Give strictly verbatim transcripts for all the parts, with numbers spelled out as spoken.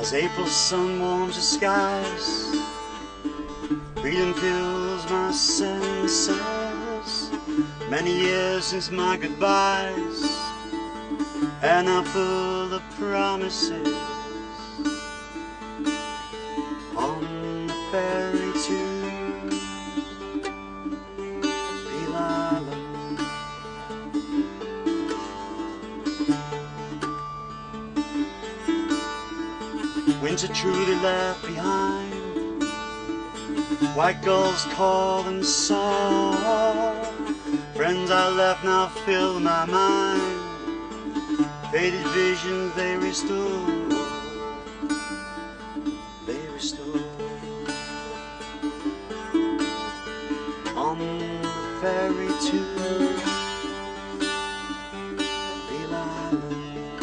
As April's sun warms the skies, freedom fills my senses. Many years since my goodbyes, and I'm full of promises. On the ferry to Piel Island, winter truly left behind, white gulls call and song. Friends I left now fill my mind, faded visions they restore, they restore. On the ferry to Piel Island,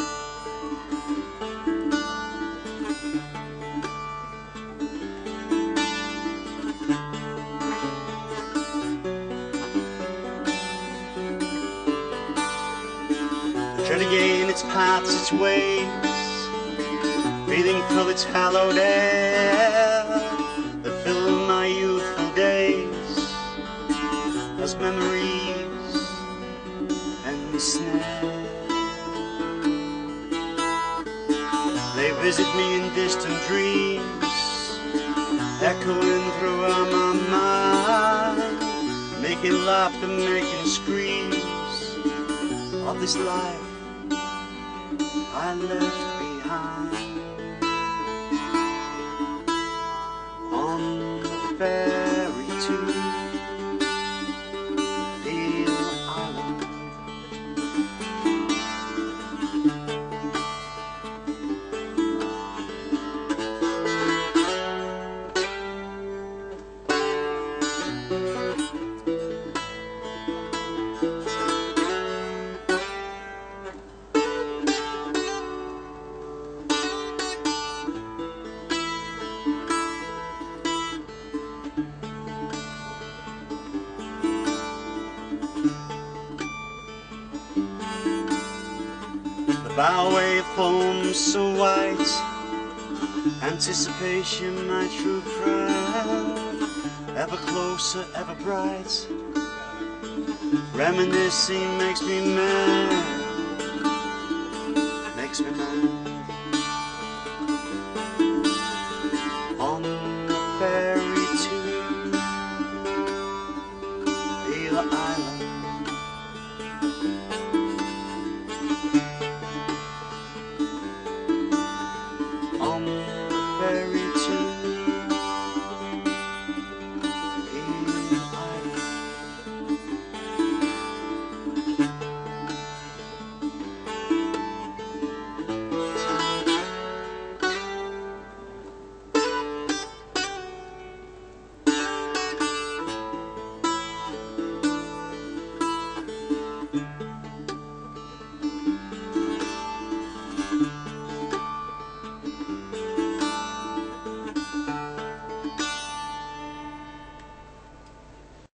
tread again its paths, its ways, breathing full its hallowed air that filled my youthful days as memories and snare. They visit me in distant dreams, echoing throughout my mind, making laughter, making screams of this life I left behind. On the ferry to Piel Island, the bow wave foams so white, anticipation my true friend, ever closer, ever bright, reminiscing makes me mad, makes me mad. On the ferry to Piel Island,